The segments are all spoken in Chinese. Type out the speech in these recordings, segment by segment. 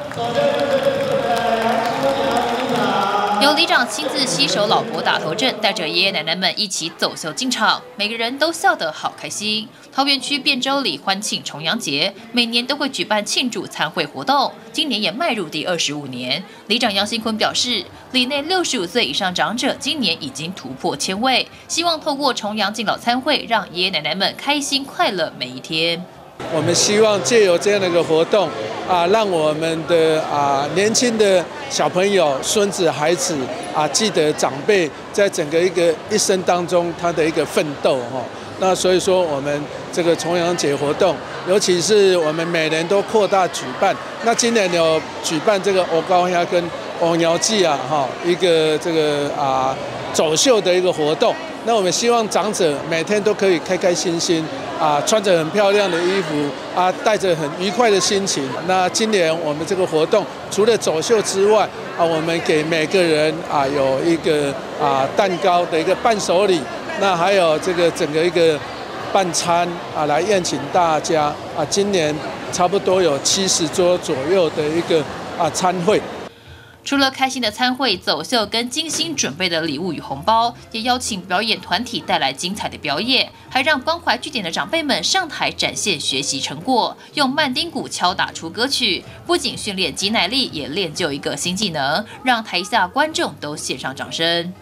由里长亲自携手老婆打头阵，带着爷爷奶奶们一起走秀进场，每个人都笑得好开心。桃园区汴州里欢庆重阳节，每年都会举办庆祝餐会活动，今年也迈入第25年。里长杨新坤表示，里内65岁以上长者今年已经突破1000位，希望透过重阳敬老餐会，让爷爷奶奶们开心快乐每一天。 我们希望借由这样的一个活动让我们的年轻的小朋友、孙子、孩子记得长辈在整个一生当中他的一个奋斗那所以说我们这个重阳节活动，尤其是我们每年都扩大举办。那今年有举办这个欧高虾跟欧鸟季一个这个走秀的一个活动。那我们希望长者每天都可以开开心心穿着很漂亮的衣服带着很愉快的心情。那今年我们这个活动除了走秀之外我们给每个人有一个蛋糕的一个伴手礼，那还有这个整个一个伴餐来宴请大家今年差不多有70桌左右的一个餐会。 除了开心的餐会、走秀跟精心准备的礼物与红包，也邀请表演团体带来精彩的表演，还让关怀据点的长辈们上台展现学习成果，用曼丁鼓敲打出歌曲，不仅训练肌耐力，也练就一个新技能，让台下观众都献上掌声。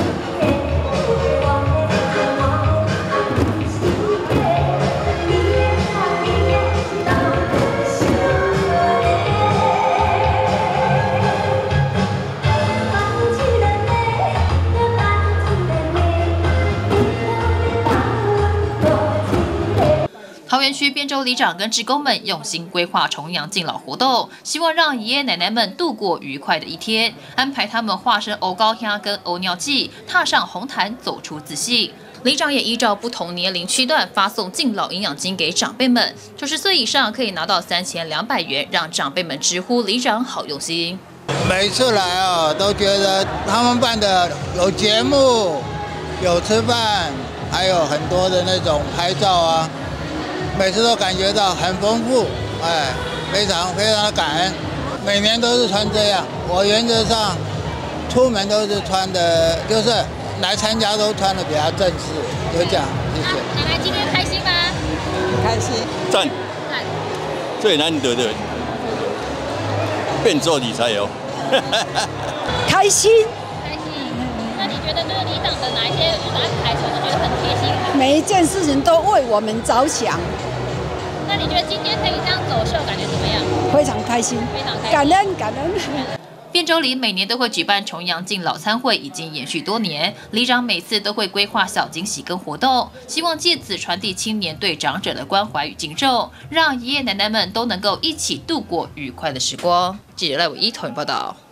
桃园区汴州里长跟志工们用心规划重阳敬老活动，希望让爷爷奶奶们度过愉快的一天，安排他们化身欧高虾跟欧鸟季，踏上红毯，走出自信。里长也依照不同年龄区段发送敬老营养金给长辈们，90岁以上可以拿到3200元，让长辈们直呼里长好用心。 每次来都觉得他们办的有节目、有吃饭，还有很多的那种拍照每次都感觉到很丰富，非常非常的感恩。每年都是穿这样，我原则上出门都是穿的，就是来参加都穿的比较正式，就这样。谢谢。 奶奶今天开心吗？ 很开心。 赞。最难得的汴州里才有。 开心。 开心。那你觉得就是里长的哪一些安排，是觉得很贴心？ 每一件事情都为我们着想。 那你觉得今天可以这样走秀，感觉怎么样？ 非常开心， 非常开心， 感恩感恩。 汴州里每年都会举办重阳敬老餐会，已经延续多年。里长每次都会规划小惊喜跟活动，希望借此传递青年对长者的关怀与敬重，让爷爷奶奶们都能够一起度过愉快的时光。记者赖伟一投影报道。